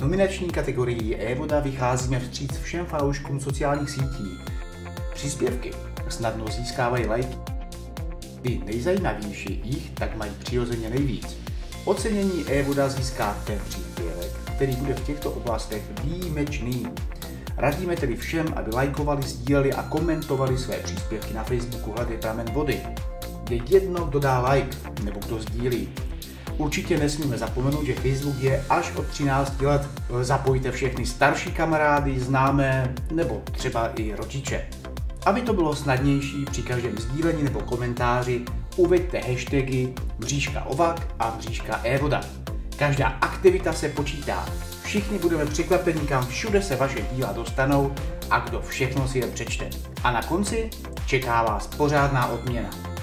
nominační kategorii eVoda vycházíme vstříc všem fanouškům sociálních sítí. Příspěvky snadno získávají lajky. Ty nejzajímavější jich tak mají přirozeně nejvíc. Ocenění eVoda získá ten příspěvek, který bude v těchto oblastech výjimečný. Radíme tedy všem, aby lajkovali, sdíleli a komentovali své příspěvky na Facebooku Hledej pramen vody. Je jedno, kdo dá like nebo kdo sdílí. Určitě nesmíme zapomenout, že Facebook je až od 13 let. Zapojte všechny starší kamarády, známé nebo třeba i rodiče. Aby to bylo snadnější, při každém sdílení nebo komentáři uveďte hashtagy _ovak a _evoda. Každá aktivita se počítá. Všichni budeme překvapeni, kam všude se vaše díla dostanou a kdo všechno si je přečte. A na konci čeká vás pořádná odměna.